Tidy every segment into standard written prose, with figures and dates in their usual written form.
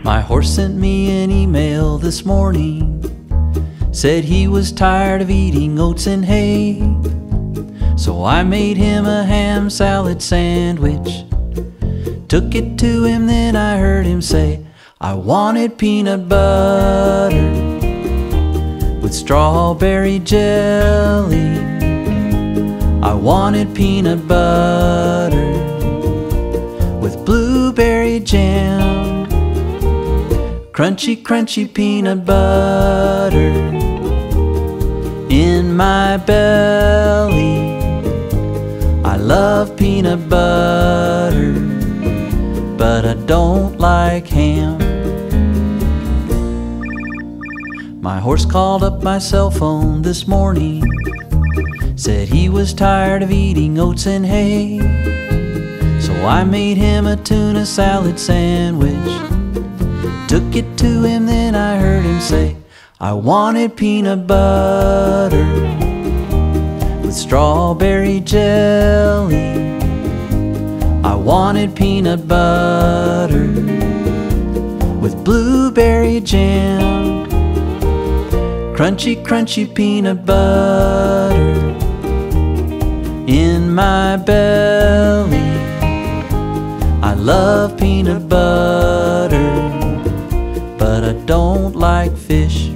My horse sent me an email this morning, said he was tired of eating oats and hay. So I made him a ham salad sandwich, took it to him, then I heard him say, I wanted peanut butter with strawberry jelly. I wanted peanut butter with blueberry jam. Crunchy, crunchy peanut butter in my belly. I love peanut butter, but I don't like ham. My horse called up my cell phone this morning, said he was tired of eating oats and hay. So I made him a tuna salad sandwich, took it to him, then I heard him say, I wanted peanut butter with strawberry jelly. I wanted peanut butter with blueberry jam. Crunchy, crunchy peanut butter in my belly. I love peanut butter, but I don't like fish.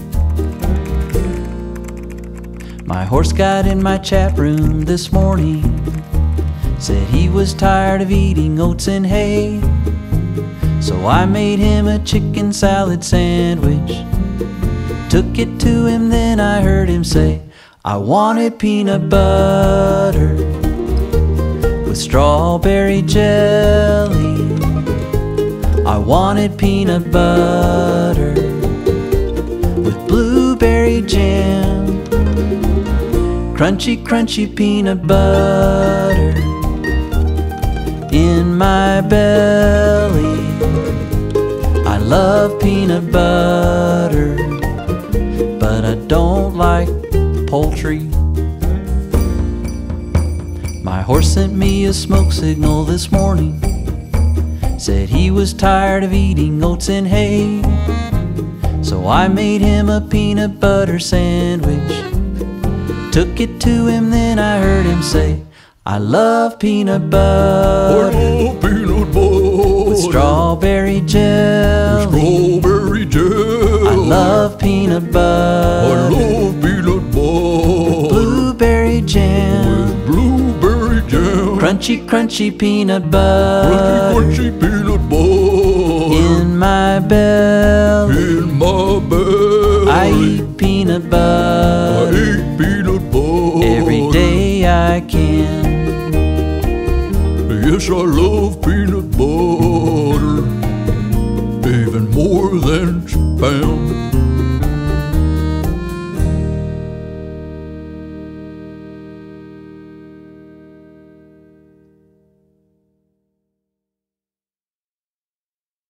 My horse got in my chat room this morning, said he was tired of eating oats and hay. So I made him a chicken salad sandwich, took it to him, then I heard him say, I wanted peanut butter with strawberry jelly. I wanted peanut butter with blueberry jam. Crunchy, crunchy peanut butter in my belly. I love peanut butter, but I don't like poultry. My horse sent me a smoke signal this morning, said he was tired of eating oats and hay. So I made him a peanut butter sandwich, took it to him, then I heard him say, I love peanut butter, with strawberry jelly. I love peanut butter, with blueberry jam. Crunchy, crunchy peanut butter in my belly. I eat peanut butter every day I can. Yes, I love peanut butter even more than Spam.